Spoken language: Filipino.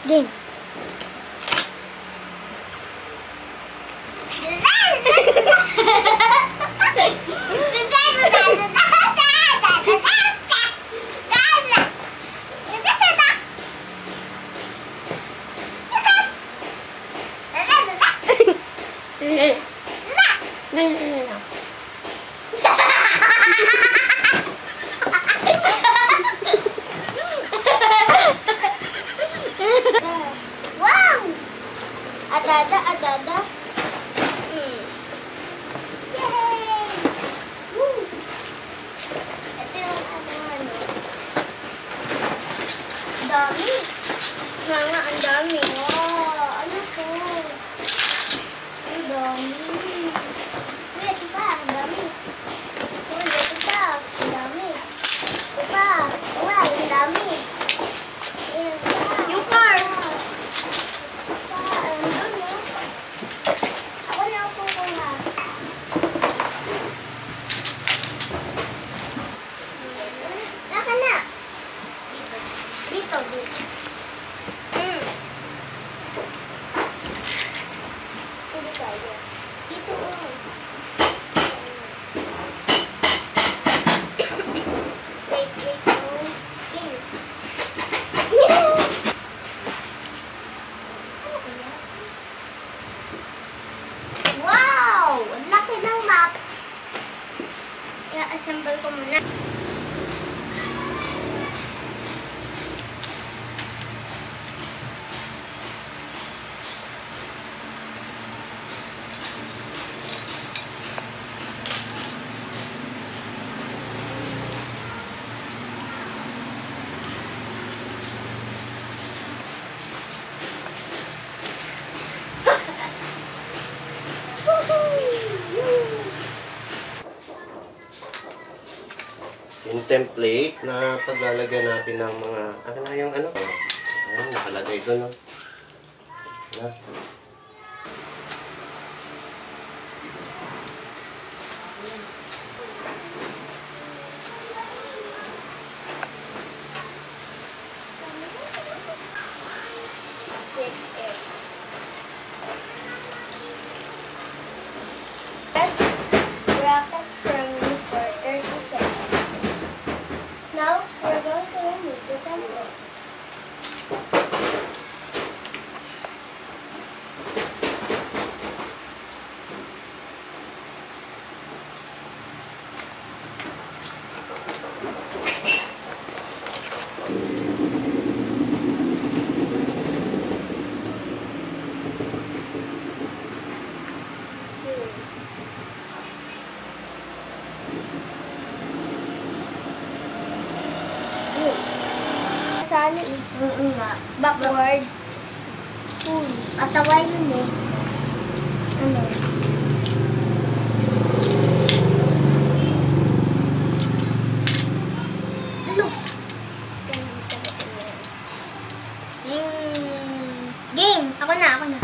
Game. Wow! Adada, adada. Yay! Woo! Ito yung ano. Dami. Nga, ang dami. Wow! Ano to? Ang dami. Wait, ito pa. Ang dami. Wait, ito pa. Ang dami. Ito pa. Wow, ang dami. Ayan pa. Yung car. Ako na ako kuha. Naka na. Dito, dito. Hindi kaya. Dito. Wait, wait. Game. Wow! Ang laki ng map. I-assemble ko muna. Yung template na paglalagyan natin ng mga, ano na yung ano? Ayan, nakalagay doon, no? Ayan. Press bracket firmly for 30 seconds. Now, we're going to remove the template. Sali. Nga. Backward. Atawa yun eh. Ano? Ano? Yung game. Ako na.